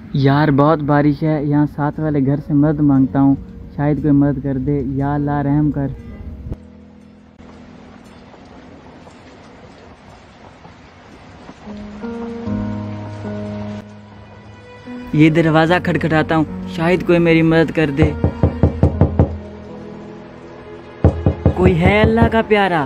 यार बहुत बारिश है, यहाँ साथ वाले घर से मदद मांगता हूँ, शायद कोई मदद कर दे। या अल्लाह रहम कर। ये दरवाज़ा खटखटाता हूँ, शायद कोई मेरी मदद कर दे। कोई है अल्लाह का प्यारा?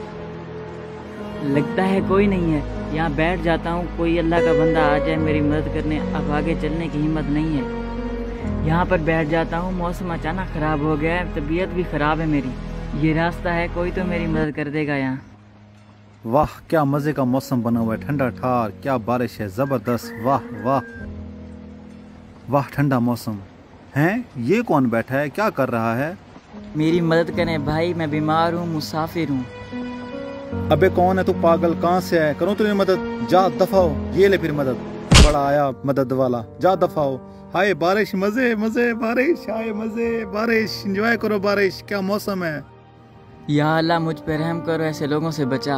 लगता है कोई नहीं है। यहाँ बैठ जाता हूँ, कोई अल्लाह का बंदा आ जाए मेरी मदद करने। अब आगे चलने की हिम्मत नहीं है। यहाँ पर बैठ जाता हूँ। मौसम अचानक ख़राब हो गया है, तबीयत भी ख़राब है मेरी। ये रास्ता है, कोई तो मेरी मदद कर देगा यहाँ। वाह क्या मज़े का मौसम बना हुआ है, ठंडा ठार, क्या बारिश है ज़बरदस्त। वाह वाह वाह, ठंडा मौसम है। ये कौन बैठा है, क्या कर रहा है? मेरी मदद करें भाई, मैं बीमार हूँ, मुसाफिर हूँ। अबे कौन है तू, पागल? कहाँ से है? करूँ तुझे मदद? जा दफाओ। ये ले फिर मदद, बड़ा आया मदद वाला, जा दफाओ। हाय बारिश, मजे मजे, बारिश हाय मजे, बारिश एंजॉय करो, बारिश क्या मौसम है। या अल्लाह मुझ पर रहम करो, ऐसे लोगों से बचा।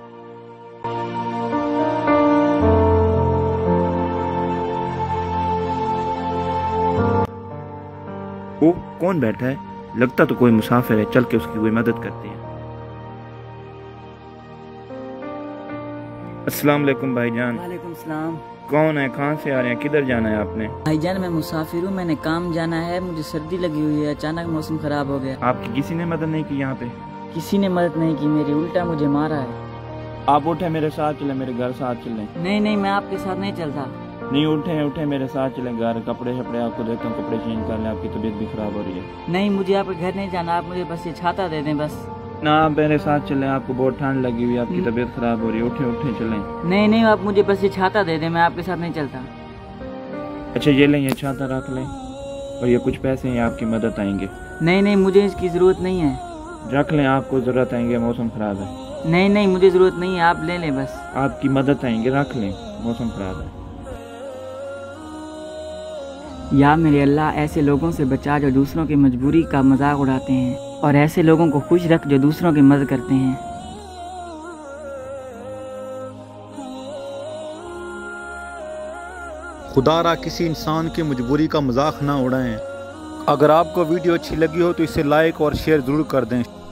ओ कौन बैठा है? लगता तो कोई मुसाफिर है, चल के उसकी कोई मदद करते हैं। अस्सलाम वालेकुम भाईजान। वालेकुम सलाम। कौन है, कहाँ से आ रहे हैं, किधर जाना है आपने? भाईजान मैं मुसाफिर हूँ, मैंने काम जाना है, मुझे सर्दी लगी हुई है, अचानक मौसम खराब हो गया। आपकी किसी ने मदद नहीं की यहाँ पे? किसी ने मदद नहीं की मेरी, उल्टा मुझे मारा है। आप उठे मेरे साथ चले, मेरे घर साथ चले। नहीं नहीं, मैं आपके साथ नहीं चलता। नहीं उठे उठे मेरे साथ चले घर, कपड़े शपड़े आपको देता हूँ, कपड़े चेंज कर लें, आपकी तबीयत भी खराब हो रही है। नहीं मुझे आपके घर नहीं जाना, आप मुझे बस ये छाता दे दें बस। ना आप मेरे साथ चले, आपको बहुत ठंड लगी हुई है, आपकी तबीयत खराब हो रही है, उठे उठे चलें। नहीं नहीं, आप मुझे बस ये छाता दे दें, मैं आपके साथ नहीं चलता। अच्छा ये लें, ये छाता रख लें, और ये कुछ पैसे हैं, आपकी मदद आएंगे। नहीं नहीं, मुझे इसकी ज़रूरत नहीं है। रख लें, आपको ज़रूरत आएंगे, मौसम ख़राब है। नहीं नहीं, मुझे ज़रूरत नहीं है, आप ले लें बस। आपकी मदद आएंगे, रख लें, मौसम ख़राब है। या मेरे अल्लाह, ऐसे लोगों से बचा जो दूसरों की मजबूरी का मजाक उड़ाते हैं, और ऐसे लोगों को खुश रख जो दूसरों की मदद करते हैं। खुदारा किसी इंसान की मजबूरी का मजाक ना उड़ाएं। अगर आपको वीडियो अच्छी लगी हो तो इसे लाइक और शेयर ज़रूर कर दें।